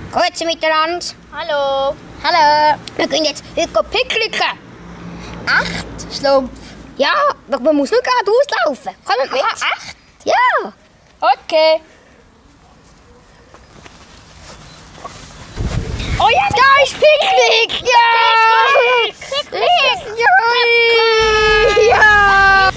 Grüezi miteinander. Hallo. Hallo. Wir gehen jetzt picknicken. Echt? Schlumpf? Ja, man muss nur geradeaus laufen. Kommt mit. Aha, echt? Ja. Okay. Oh ja, da ist Picknick. Ja. Picknick. Ja. Ja.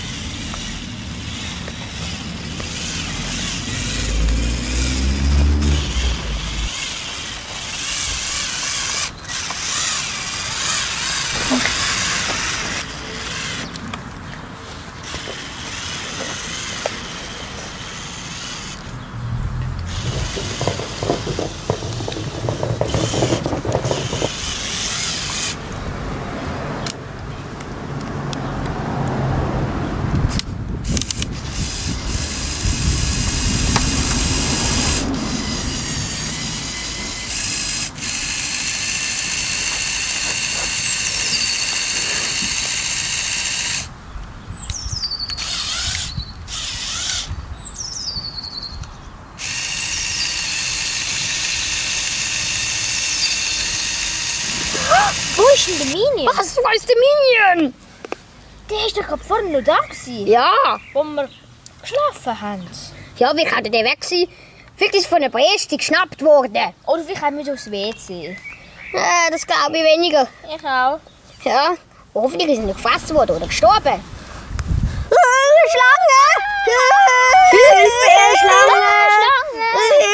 Wo ist denn der Minion? Was? Wo ist der Minion? Der ist doch gerade vorhin noch da gewesen, Ja. wo wir geschlafen haben. Ja, wie kann der weg sein? Vielleicht ist von einer Breste geschnappt worden. Oder vielleicht haben wir aufs WC. Das glaube ich weniger. Ich auch. Ja. Hoffentlich ist er nicht gefressen worden oder gestorben. Schlange! Hilfe! Schlange!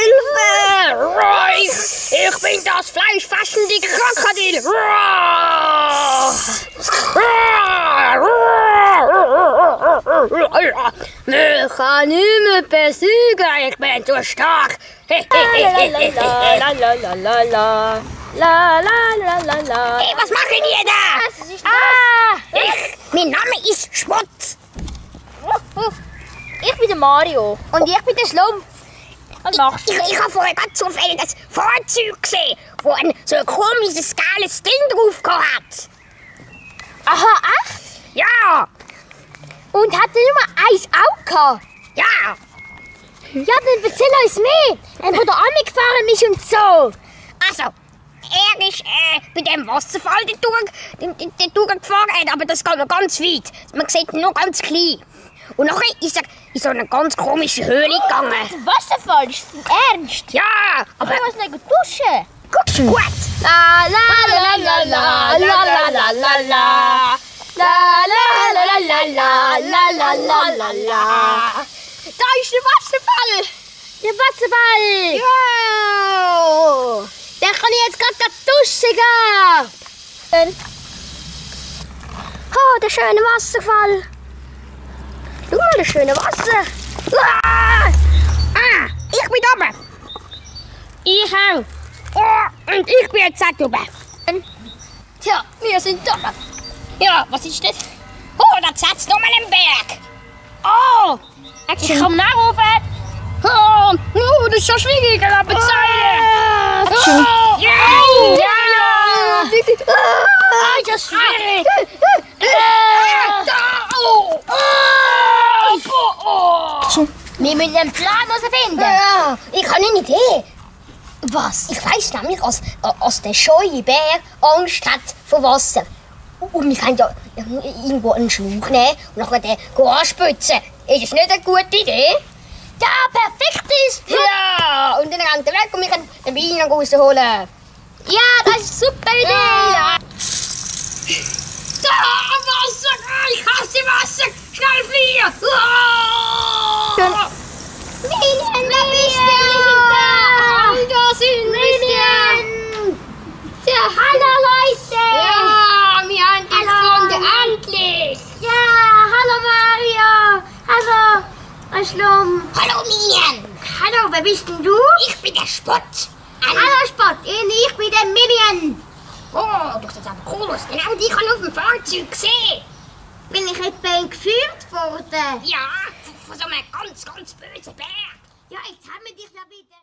Hilfe! Ich bin das fleischfressende Krokodil! Ich kann nicht mehr besiegen, ich bin zu stark! Hey, was machen ihr da? Was ist das? Mein Name ist Spott. Ich bin der Mario. Und ich bin der Schlumpf. Was machst du? Ich habe vorher ganz zufällig das Fahrzeug gesehen, wo so ein komisches, geiles Ding drauf hat. Aha, echt? Ja, Und hat er nur eins Auge gehabt? ja. Ja, dann erzähl uns mehr. Wo der angefahren ist und so. Also, er ist bei dem Wasserfall durchgefahren, aber das geht noch ganz weit. Man sieht ihn nur ganz klein. Und nachher ist er in so eine ganz komische Höhle gegangen. Der Wasserfall ist im Ernst. Ja, aber Ich muss nicht gut duschen. gut. La la la la la la la la la la. La la la la la la la la la la. Da ist der Wasserfall. Der Wasserball. Ja. Der kann ich jetzt gerade duschen gehen. Oh, der schöne Wasserfall. Schau mal, das schöne Wasser. Ich bin oben. Ich auch. Oh, und ich bin jetzt auch oben. Tja, wir sind da. Ja, was ist das? Oh, da setzt nochmal einen Berg. Oh, Ich komme nachrufen. oh, das ist schon schwieriger, aber zeigen. Action. Ja, Ja. Ah, Das ist schwierig. Wir müssen einen Plan herausfinden. Ja, ich habe eine Idee. Was? Ich weiss nämlich, als der scheue Bär Angst hat vor Wasser. Und wir können ja irgendwo einen Schlauch nehmen und nachher den anspitzen. Ist das nicht eine gute Idee? Ja, perfekt ist. Ja, und dann rennt er weg und wir können den Wein rausholen. Ja, das ist eine super Idee. Ja. Da, Wasser! Ich hasse Wasser! Schnell fliehen! Minion, Wer bist du? Da sind wir! Ja, hallo Leute. Ja, wir haben dich Hallo. gefunden, endlich! Ja, hallo Mario. Hallo, Schlumpf. Hallo Minion! Hallo, wer bist denn du? Ich bin der Spott! Hallo Spott, ich bin der Minion. Oh, du siehst aber cool aus. Genau dich habe ich auf dem Fahrzeug gesehen. Bin ich etwa entführt worden? Ja, von so einem ganz bösen Bär. Ja, jetzt haben wir dich ja wieder.